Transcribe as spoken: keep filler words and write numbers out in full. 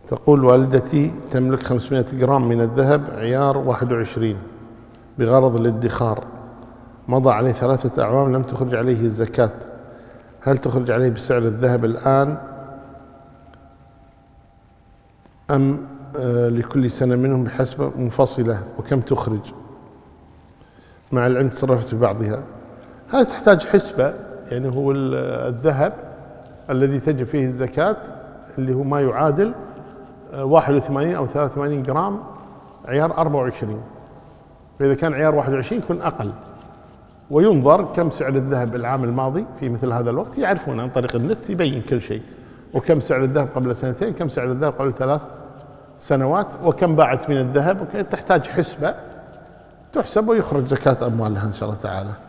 تقول والدتي تملك خمسمائة جرام من الذهب عيار واحد وعشرين بغرض الادخار، مضى عليه ثلاثة أعوام لم تخرج عليه الزكاة، هل تخرج عليه بسعر الذهب الآن أم آه لكل سنة منهم بحسبة منفصلة، وكم تخرج؟ مع العلم تصرفت في بعضها. هذا تحتاج حسبة، يعني هو الذهب الذي تجب فيه الزكاة اللي هو ما يعادل واحد وثمانين أو ثلاثة وثمانين جرام عيار أربعة وعشرين، فإذا كان عيار واحد وعشرين يكون أقل، وينظر كم سعر الذهب العام الماضي في مثل هذا الوقت، يعرفون عن طريق النت يبين كل شيء، وكم سعر الذهب قبل سنتين، كم سعر الذهب قبل ثلاث سنوات، وكم باعت من الذهب. تحتاج حسبة تحسب ويخرج زكاة أموالها إن شاء الله تعالى.